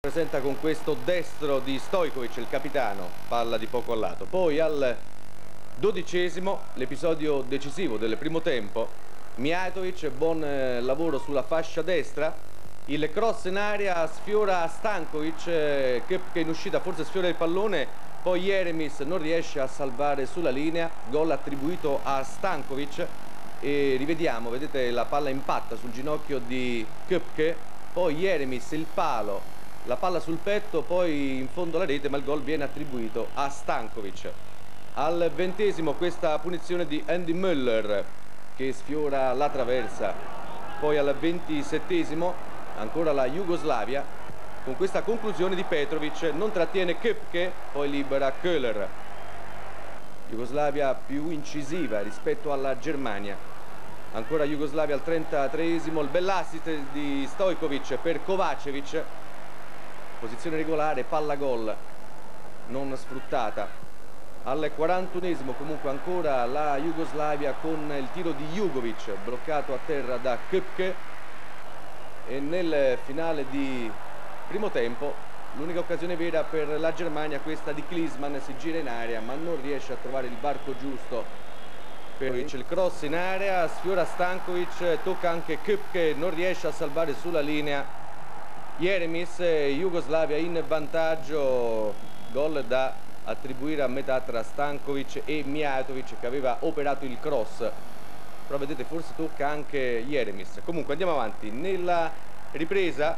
Presenta con questo destro di Stojkovic, il capitano, palla di poco a lato. Poi al 12esimo, l'episodio decisivo del primo tempo, Mijatovic, buon lavoro sulla fascia destra, il cross in area sfiora Stankovic, che in uscita forse sfiora il pallone, poi Jeremis non riesce a salvare sulla linea, gol attribuito a Stankovic e rivediamo, vedete la palla impatta sul ginocchio di Köpke, poi Jeremis il palo, la palla sul petto, poi in fondo alla rete, ma il gol viene attribuito a Stankovic. Al 20esimo questa punizione di Andy Müller che sfiora la traversa. Poi al 27esimo ancora la Jugoslavia con questa conclusione di Petrovic, non trattiene Köpke, poi libera Köhler. Jugoslavia più incisiva rispetto alla Germania. Ancora Jugoslavia al 33esimo, il bell'assist di Stojkovic per Kovačević. Posizione regolare, palla gol non sfruttata. Al 41esimo comunque ancora la Jugoslavia con il tiro di Jugovic bloccato a terra da Köpke. E nel finale di primo tempo l'unica occasione vera per la Germania, questa di Klinsmann, si gira in area ma non riesce a trovare il varco giusto. Il cross in area, sfiora Stankovic, tocca anche Köpke, non riesce a salvare sulla linea Jeremis, Jugoslavia in vantaggio, gol da attribuire a metà tra Stankovic e Mijatovic che aveva operato il cross, però vedete forse tocca anche Jeremis. Comunque andiamo avanti, nella ripresa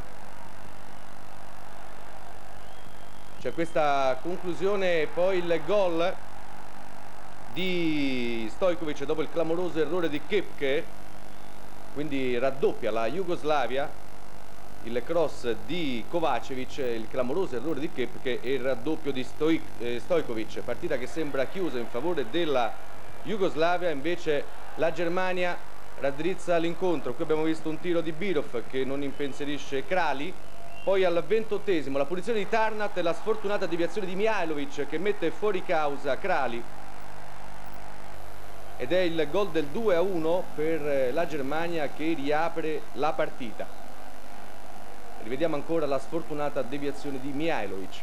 c'è questa conclusione, poi il gol di Stojkovic dopo il clamoroso errore di Köpke, quindi raddoppia la Jugoslavia. Il cross di Kovačević, il clamoroso errore di Köpke e il raddoppio di Stojkovic. Partita che sembra chiusa in favore della Jugoslavia, invece la Germania raddrizza l'incontro. Qui abbiamo visto un tiro di Birov che non impensierisce Krali. Poi al 28esimo la punizione di Tarnat e la sfortunata deviazione di Mihajlovic che mette fuori causa Krali. Ed è il gol del 2-1 per la Germania che riapre la partita. Rivediamo ancora la sfortunata deviazione di Mihajlovic.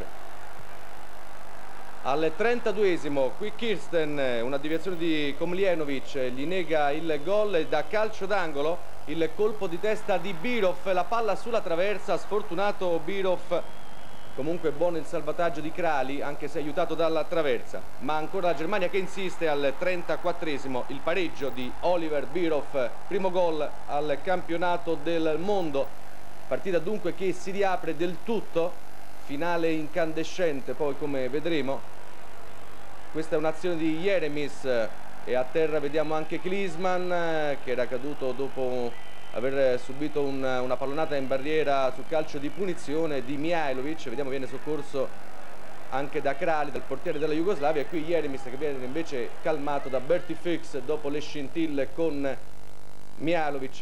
Al 32esimo qui Kirsten, una deviazione di Komljenovic, gli nega il gol e da calcio d'angolo il colpo di testa di Birov, la palla sulla traversa, sfortunato Birov. Comunque buono il salvataggio di Krali, anche se aiutato dalla traversa. Ma ancora la Germania che insiste. Al 34esimo il pareggio di Oliver Birov, primo gol al campionato del mondo. Partita dunque che si riapre del tutto, finale incandescente poi come vedremo. Questa è un'azione di Jeremis e a terra vediamo anche Klinsmann che era caduto dopo aver subito una pallonata in barriera su calcio di punizione di Mihajlovic. Vediamo viene soccorso anche da Krali, dal portiere della Jugoslavia, e qui Jeremis che viene invece calmato da Berti Fuchs dopo le scintille con Mihajlovic.